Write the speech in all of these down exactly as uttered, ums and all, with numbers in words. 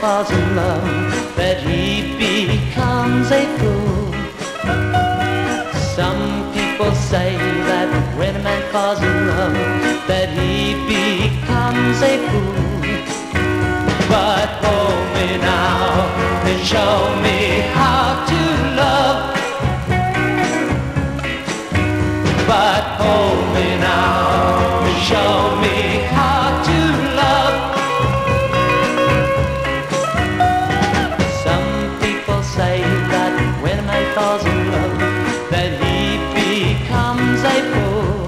falls in love, that he becomes a fool. Some people say that when a man falls in love, that he becomes a fool. But hold me now and show me how to love. But hold me now and show me how to love. Some people say that when a man falls in love, that he becomes a fool,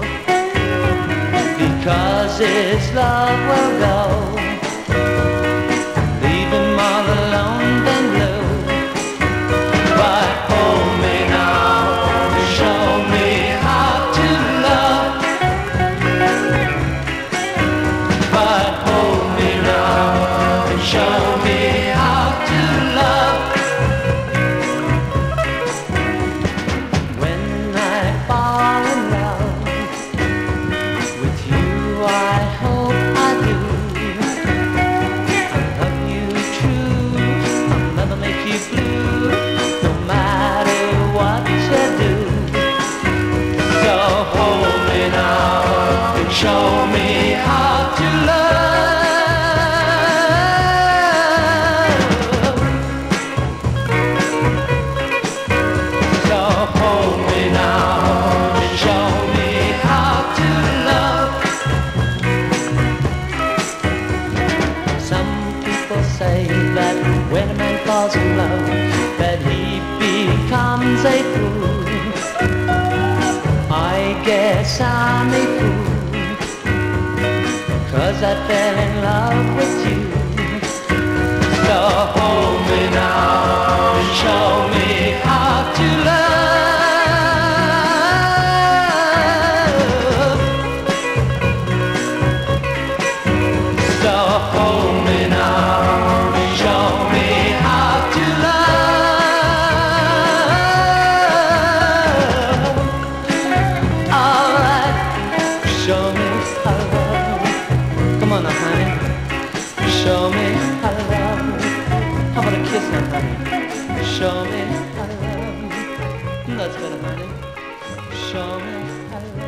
because his love will go, leave him all alone and blue. But hold me now, show me how to love. But hold me now, show me how to love. When I fall in love with you, I hope I do. I'll love you true, I'll never make you blue, no matter what you do. So hold me now and show me how to love. So hold me now and show me how to love. Some people say that when a man falls in love, that he becomes a fool. I guess I'm a fool, 'cause I fell in love with you. So hold me now and show me how to love. So hold me now and show me how to love. All right, show me how to love. Come on now, honey, show me how to love. How about a kiss now, honey? Show me how to love. That's better, honey. Show me how to love.